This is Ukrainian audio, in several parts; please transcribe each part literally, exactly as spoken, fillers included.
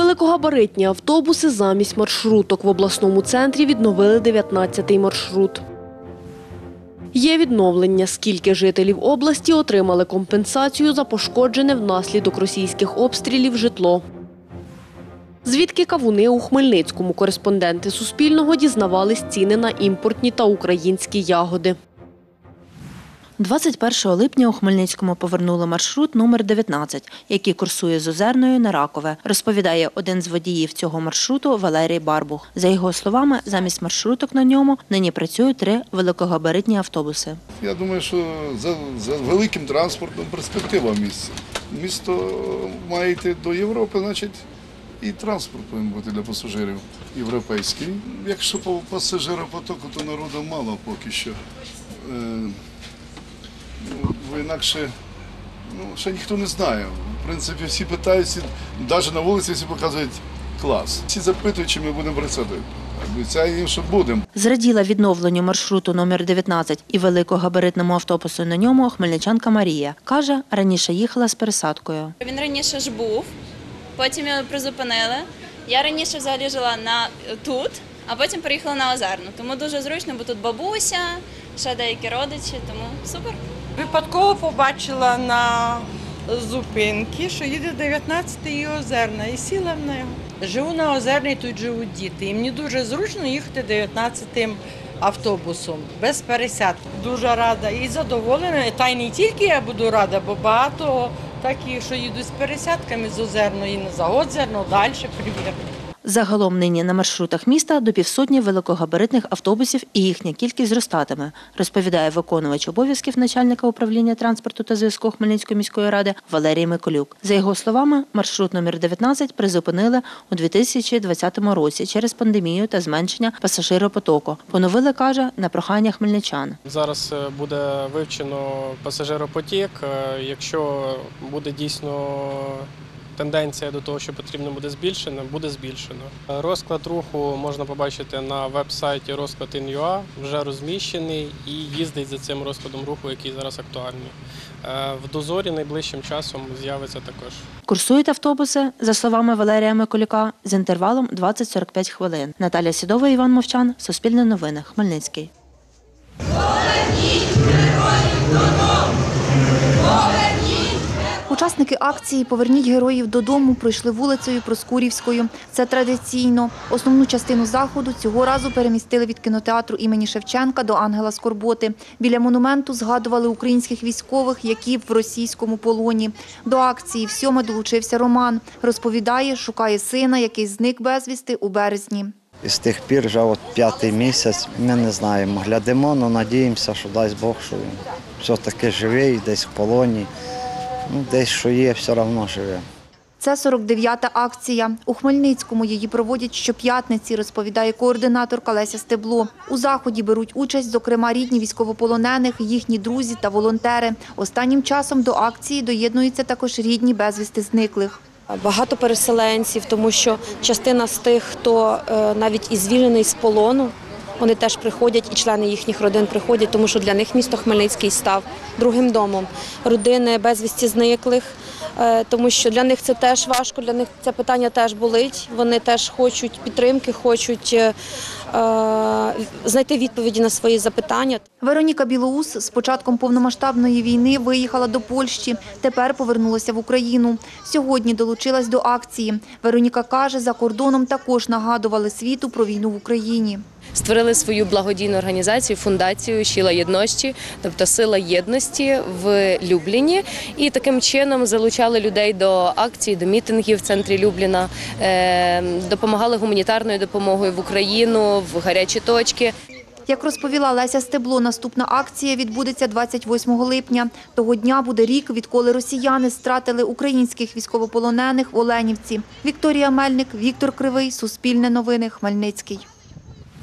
Великогабаритні автобуси замість маршруток. В обласному центрі відновили дев'ятнадцятий маршрут. Є відновлення. Скільки жителів області отримали компенсацію за пошкоджене внаслідок російських обстрілів житло. Звідки кавуни у Хмельницькому? Кореспонденти Суспільного дізнавались ціни на імпортні та українські ягоди. двадцять першого липня у Хмельницькому повернули маршрут номер дев'ятнадцять, який курсує з Озерної на Ракове, розповідає один з водіїв цього маршруту Валерій Барбух. За його словами, замість маршруток на ньому нині працюють три великогабаритні автобуси. Я думаю, що за, за великим транспортом перспектива місця. Місто має йти до Європи, значить і транспорт повинен бути для пасажирів європейський. Якщо по пасажиропотоку, то народу мало поки що. Бо інакше ну, ще ніхто не знає. В принципі, всі питаються, навіть на вулиці всі показують клас. Всі запитують, чи ми будемо працювати. Обіцяю їм, що будемо. Зраділа відновленню маршруту номер дев'ятнадцять і великогабаритному автобусу на ньому хмельничанка Марія. Каже, раніше їхала з пересадкою. Він раніше ж був, потім його призупинили. Я раніше взагалі жила на, тут, а потім переїхала на Озерну. Тому дуже зручно, бо тут бабуся, ще деякі родичі, тому супер. Випадково побачила на зупинці, що їде дев'ятнадцятий і Озерна, і сіла в нього. Живу на Озерній, тут живуть діти. І мені дуже зручно їхати дев'ятнадцятим автобусом, без пересядки. Дуже рада і задоволена. Та й не тільки я буду рада, бо багато таких, що їдуть з пересядками з Озерної на Озерну, далі, примір. Загалом нині на маршрутах міста до півсотні великогабаритних автобусів і їхня кількість зростатиме, розповідає виконувач обов'язків начальника управління транспорту та зв'язку Хмельницької міської ради Валерій Миколюк. За його словами, маршрут номер дев'ятнадцять призупинили у дві тисячі двадцятому році через пандемію та зменшення пасажиропотоку. Поновили, каже, на прохання хмельничан. Зараз буде вивчено пасажиропотік. Якщо буде дійсно тенденція до того, що потрібно буде збільшено, буде збільшено. Розклад руху можна побачити на веб-сайті розклад точка ін ю а, вже розміщений і їздить за цим розкладом руху, який зараз актуальний. В дозорі найближчим часом з'явиться також. Курсують автобуси, за словами Валерія Миколюка, з інтервалом двадцять - сорок п'ять хвилин. Наталя Сідова, Іван Мовчан, Суспільне новини, Хмельницький. Учасники акції «Поверніть героїв додому» пройшли вулицею Проскурівською. Це традиційно. Основну частину заходу цього разу перемістили від кінотеатру імені Шевченка до Ангела Скорботи. Біля монументу згадували українських військових, які в російському полоні. До акції всьоме долучився Роман. Розповідає, шукає сина, який зник безвісти у березні. І з тих пір вже от п'ятий місяць ми не знаємо. Глядимо, але надіємося, що дасть Бог, що він все-таки живий, десь в полоні. Ну, десь що є, все одно живе. Це сорок дев'ята акція. У Хмельницькому її проводять щоп'ятниці, розповідає координаторка Леся Стебло. У заході беруть участь, зокрема, рідні військовополонених, їхні друзі та волонтери. Останнім часом до акції доєднуються також рідні безвісти зниклих. Багато переселенців, тому що частина з тих, хто навіть і звільнений з полону, вони теж приходять, і члени їхніх родин приходять, тому що для них місто Хмельницький став другим домом. Родини безвісті зниклих, тому що для них це теж важко, для них це питання теж болить. Вони теж хочуть підтримки, хочуть знайти відповіді на свої запитання. Вероніка Білоус з початком повномасштабної війни виїхала до Польщі, тепер повернулася в Україну. Сьогодні долучилась до акції. Вероніка каже, за кордоном також нагадували світу про війну в Україні. Створили свою благодійну організацію, фундацію «Сила єдності», тобто «Сила єдності» в Любліні. І таким чином залучали людей до акцій, до мітингів в центрі Любліна, допомагали гуманітарною допомогою в Україну, в гарячі точки. Як розповіла Леся Стебло, наступна акція відбудеться двадцять восьмого липня. Того дня буде рік, відколи росіяни стратили українських військовополонених в Оленівці. Вікторія Мельник, Віктор Кривий, Суспільне новини, Хмельницький.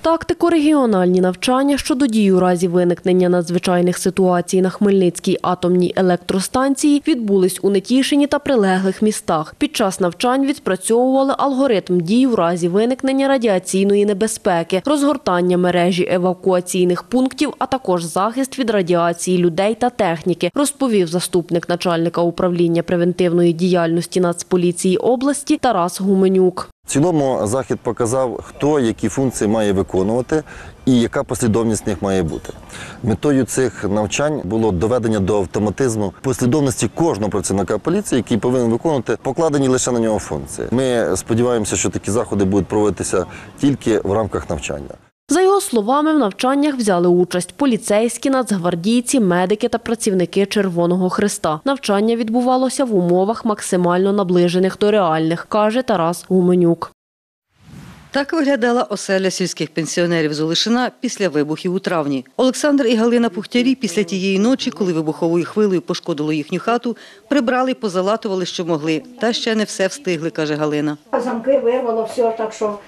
Тактико-регіональні навчання щодо дій у разі виникнення надзвичайних ситуацій на Хмельницькій атомній електростанції відбулись у Нетішині та прилеглих містах. Під час навчань відпрацьовували алгоритм дій у разі виникнення радіаційної небезпеки, розгортання мережі евакуаційних пунктів, а також захист від радіації людей та техніки, розповів заступник начальника управління превентивної діяльності Нацполіції області Тарас Гуменюк. В цілому захід показав, хто які функції має виконувати і яка послідовність в них має бути. Метою цих навчань було доведення до автоматизму послідовності кожного працівника поліції, який повинен виконувати покладені лише на нього функції. Ми сподіваємося, що такі заходи будуть проводитися тільки в рамках навчання. За його словами, в навчаннях взяли участь поліцейські, нацгвардійці, медики та працівники Червоного Хреста. Навчання відбувалося в умовах максимально наближених до реальних, каже Тарас Гуменюк. Так виглядала оселя сільських пенсіонерів з Олешина після вибухів у травні. Олександр і Галина Пухтярі після тієї ночі, коли вибуховою хвилею пошкодило їхню хату, прибрали, позалатували, що могли. Та ще не все встигли, каже Галина. Замки вирвало, все, так що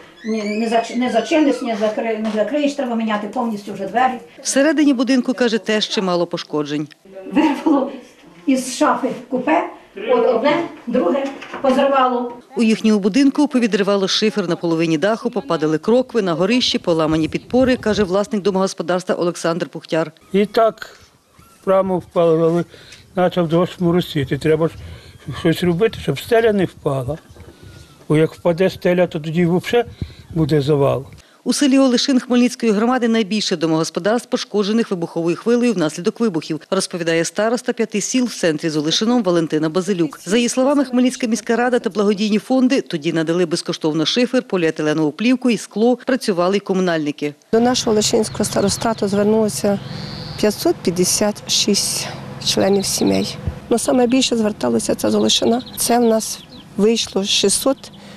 не зачиниш, не закриєш, не закриєш, треба міняти повністю вже двері. Всередині будинку, каже, теж чимало пошкоджень. Вирвало із шафи купе, от одне, друге позривало. У їхньому будинку повідривало шифер на половині даху, попадали крокви, на горищі, поламані підпори, каже власник домогосподарства Олександр Пухтяр. І так прямо впало, але почав дощ моросити. Треба ж щось робити, щоб стеля не впала. Бо як впаде стеля, то тоді взагалі буде завал. У селі Олешин Хмельницької громади найбільше домогосподарств пошкоджених вибуховою хвилею внаслідок вибухів, розповідає староста п'яти сіл в центрі з Олешином Валентина Базилюк. За її словами, Хмельницька міська рада та благодійні фонди тоді надали безкоштовно шифер, поліетиленову плівку і скло, працювали й комунальники. До нашого Олешинського старостату звернулося п'ятсот п'ятдесят шість членів сімей. Но саме більше зверталося це з Олешина. Це в нас вийшло шістсот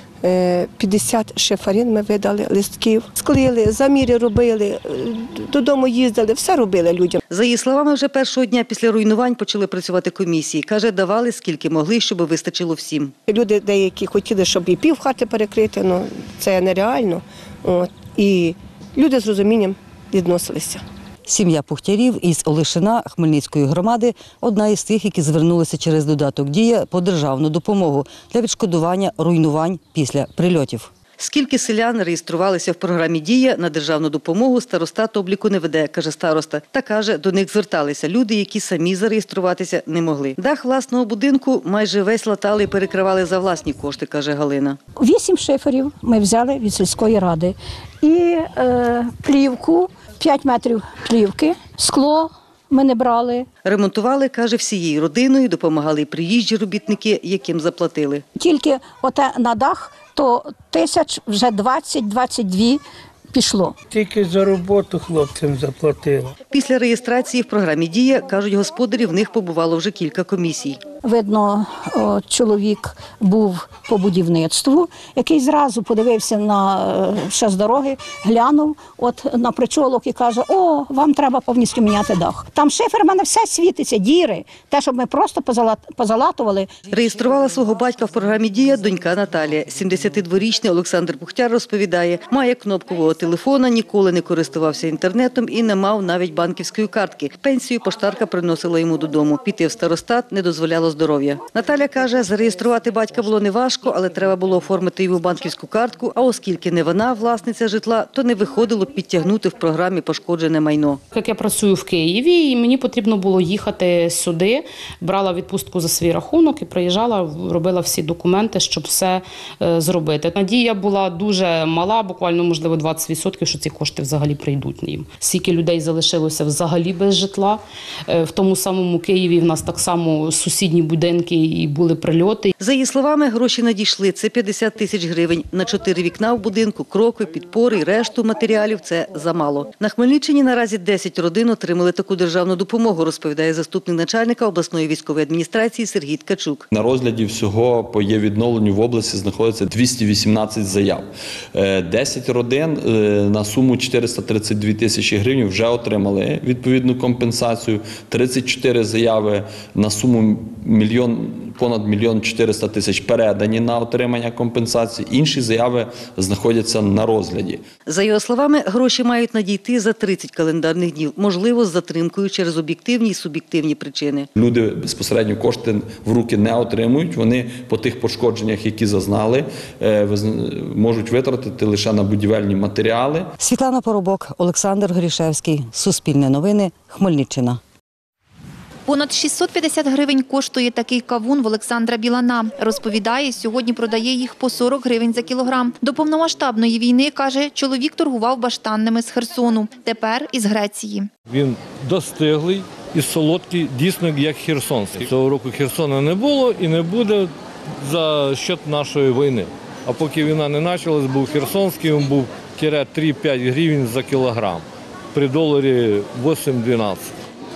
п'ятдесят шиферин, ми видали листків, склеїли, заміри робили, додому їздили, все робили людям. За її словами, вже першого дня після руйнувань почали працювати комісії. Каже, давали скільки могли, щоб вистачило всім. Люди деякі хотіли, щоб і пів хати перекрити, але це нереально. От. І люди з розумінням відносилися. Сім'я Пухтярів із Олешина Хмельницької громади – одна із тих, які звернулися через додаток «Дія» по державну допомогу для відшкодування руйнувань після прильотів. Скільки селян реєструвалися в програмі «Дія» на державну допомогу, старостат обліку не веде, каже староста. Та каже, до них зверталися люди, які самі зареєструватися не могли. Дах власного будинку майже весь латали і перекривали за власні кошти, каже Галина. Вісім шиферів ми взяли від сільської ради. І е, плівку, п'ять метрів плівки, скло ми не брали. Ремонтували, каже, всією родиною, допомагали й приїжджі робітники, яким заплатили. Тільки оте на дах, то тисяч вже двадцять-двадцять дві пішло. Тільки за роботу хлопцям заплатили. Після реєстрації в програмі «Дія», кажуть господарі, в них побувало вже кілька комісій. Видно, о, чоловік був по будівництву, який зразу подивився на ще з дороги, глянув от на причолок і каже, о, вам треба повністю міняти дах. Там шифер, в мене все світиться, діри, те, щоб ми просто позалатували. Реєструвала свого батька в програмі «Дія» донька Наталія. сімдесятидворічний Олександр Пухтяр розповідає, має кнопкового телефона, ніколи не користувався інтернетом і не мав навіть банківської картки. Пенсію поштарка приносила йому додому. Піти в старостат не дозволяло здоров'я. Наталя каже, зареєструвати батька було неважко, але треба було оформити його банківську картку, а оскільки не вона власниця житла, то не виходило підтягнути в програмі пошкоджене майно. Як я працюю в Києві, і мені потрібно було їхати сюди, брала відпустку за свій рахунок і приїжджала, робила всі документи, щоб все зробити. Надія була дуже мала, буквально, можливо, двадцять відсотків, що ці кошти взагалі прийдуть їм. Скільки людей залишилося взагалі без житла. В тому самому Києві в нас так само сусідні будинки і були прильоти. За її словами, гроші надійшли. Це п'ятдесят тисяч гривень. На чотири вікна в будинку, крокви, підпори і решту матеріалів – це замало. На Хмельниччині наразі десять родин отримали таку державну допомогу, розповідає заступник начальника обласної військової адміністрації Сергій Ткачук. На розгляді всього по є відновленню в області знаходиться двісті вісімнадцять заяв. десять родин на суму чотириста тридцять дві тисячі гривень вже отримали відповідну компенсацію. тридцять чотири заяви на суму мільйон, понад мільйон чотириста тисяч передані на отримання компенсації, інші заяви знаходяться на розгляді. За його словами, гроші мають надійти за тридцять календарних днів, можливо, з затримкою через об'єктивні і суб'єктивні причини. Люди безпосередньо кошти в руки не отримують, вони по тих пошкодженнях, які зазнали, можуть витратити лише на будівельні матеріали. Світлана Поробок, Олександр Горішевський, Суспільне новини, Хмельниччина. Понад шістсот п'ятдесят гривень коштує такий кавун в Олександра Білана. Розповідає, сьогодні продає їх по сорок гривень за кілограм. До повномасштабної війни, каже, чоловік торгував баштанними з Херсону. Тепер із Греції. Він достиглий і солодкий, дійсно як херсонський. Цього року Херсона не було і не буде за счет нашої війни. А поки війна не почалась, був херсонський, він був три-п'ять гривень за кілограм. При доларі вісім-дванадцять.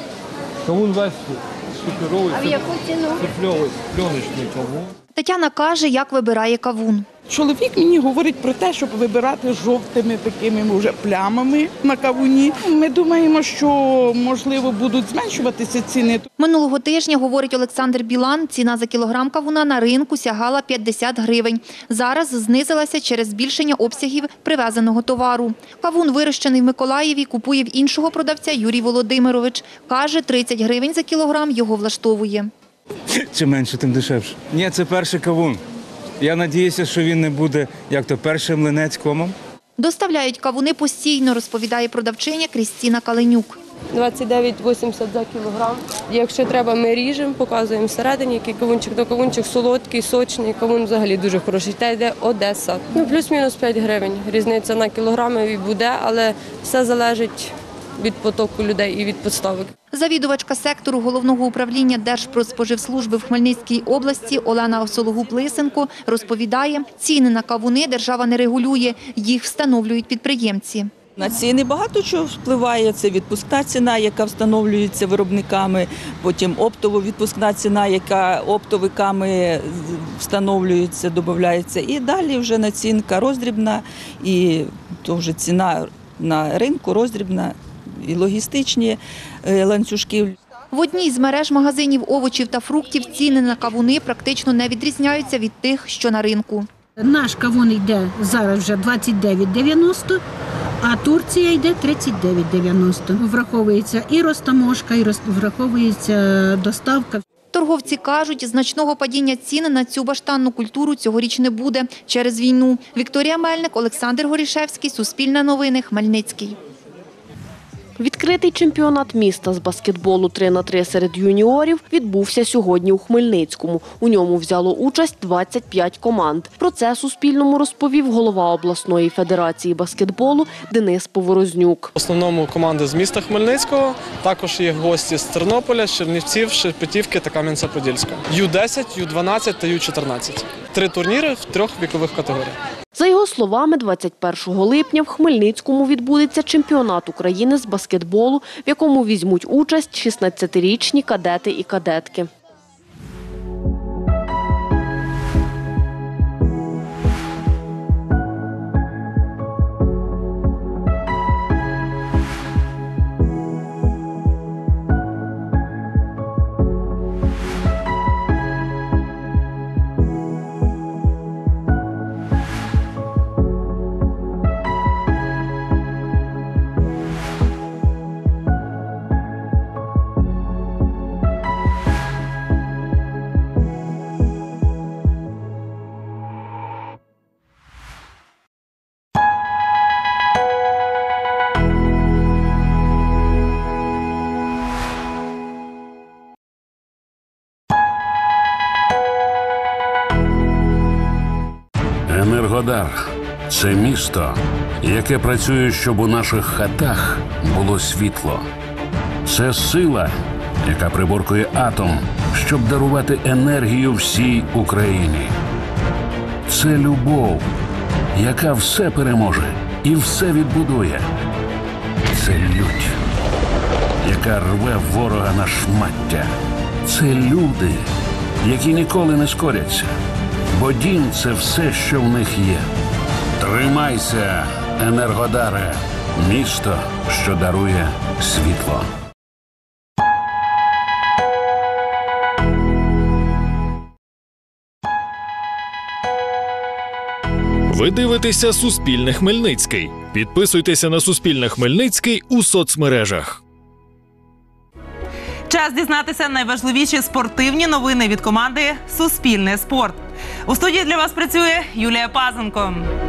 Кавун весь суперовий, а в яку ціну? пленочний кавун. Тетяна каже, як вибирає кавун. Чоловік мені говорить про те, щоб вибирати жовтими такими вже плямами на кавуні. Ми думаємо, що, можливо, будуть зменшуватися ціни. Минулого тижня, говорить Олександр Білан, ціна за кілограм кавуна на ринку сягала п'ятдесят гривень. Зараз знизилася через збільшення обсягів привезеного товару. Кавун, вирощений в Миколаєві, купує в іншого продавця Юрій Володимирович. Каже, тридцять гривень за кілограм його влаштовує. Чим менше, тим дешевше. Ні, це перший кавун. Я сподіваюся, що він не буде, як то, перший млинець комом. Доставляють кавуни постійно, розповідає продавчиня Крістіна Каленюк. двадцять дев'ять вісімдесят за кілограм. Якщо треба, ми ріжемо, показуємо всередині, який кавунчик. То кавунчик солодкий, сочний, кавун взагалі дуже хороший. Та йде Одеса. Ну, плюс-мінус п'ять гривень. Різниця на кілограми буде, але все залежить від потоку людей і від поставок. Завідувачка сектору Головного управління Держпродспоживслужби в Хмельницькій області Олена Осологуб-Лисенко розповідає, ціни на кавуни держава не регулює, їх встановлюють підприємці. На ціни багато чого впливає. Це відпускна ціна, яка встановлюється виробниками, потім оптово-відпускна ціна, яка оптовиками встановлюється, додається. І далі вже націнка роздрібна, і то вже ціна на ринку роздрібна, і логістичні ланцюжки. В одній з мереж магазинів овочів та фруктів ціни на кавуни практично не відрізняються від тих, що на ринку. Наш кавун йде зараз вже двадцять дев'ять дев'яносто, а Турція йде тридцять дев'ять дев'яносто. Враховується і розтаможка, і враховується доставка. Торговці кажуть, значного падіння цін на цю баштанну культуру цьогоріч не буде через війну. Вікторія Мельник, Олександр Горішевський, Суспільне новини, Хмельницький. Відкритий чемпіонат міста з баскетболу три на три серед юніорів відбувся сьогодні у Хмельницькому. У ньому взяло участь двадцять п'ять команд. Про це Суспільному розповів голова обласної федерації баскетболу Денис Поворознюк. В основному команди з міста Хмельницького, також є гості з Тернополя, Чернівців, Шепетівки та Кам'янця-Подільська. ю десять, ю дванадцять та ю чотирнадцять. Три турніри в трьох вікових категоріях. За його словами, двадцять першого липня в Хмельницькому відбудеться чемпіонат України з баскетболу, в якому візьмуть участь шістнадцятирічні кадети і кадетки. Енергодар – це місто, яке працює, щоб у наших хатах було світло. Це сила, яка приборкує атом, щоб дарувати енергію всій Україні. Це любов, яка все переможе і все відбудує. Це лють, яка рве ворога на шмаття. Це люди, які ніколи не скоряться. Бо дім – це все, що в них є. Тримайся, Енергодаре, місто, що дарує світло. Ви дивитеся «Суспільне Хмельницький». Підписуйтеся на «Суспільне Хмельницький» у соцмережах. Час дізнатися найважливіші спортивні новини від команди «Суспільне спорт». У студії для вас працює Юлія Пазенко.